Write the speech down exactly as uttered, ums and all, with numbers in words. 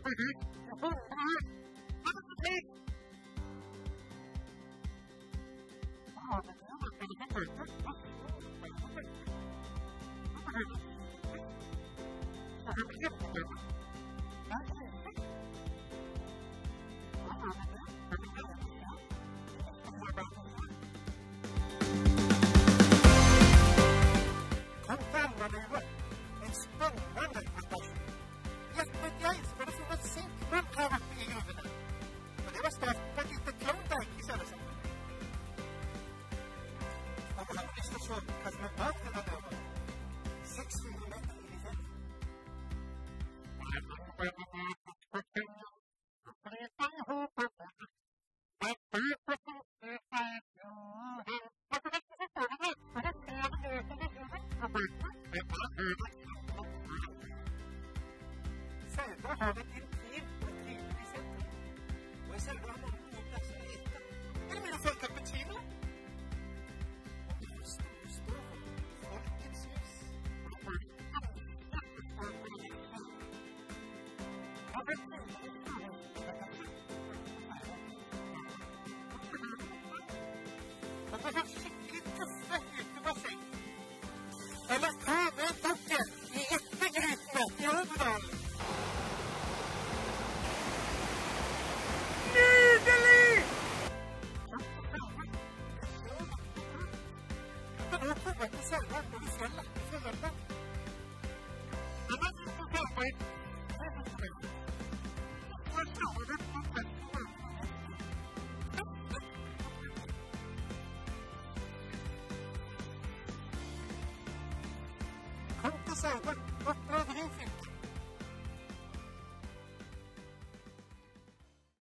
Sauda har et intimt og trivelig senter, og i Sauda har mange gode plasser å ete. Er det mye for cappuccino? Og det er storstå Folkets hus. Og det er skikkelig tøffe utebasseng. Eller ta med dere i ettergrytene i Hovedalen. Nydelig! Men nå kommer jeg til Sauda på det fjellet i fjellet. Det var ikke så arbeid. Det var ikke arbeid. Og så var det på fjellet. Kom til Sauda, opp med Ryfylke.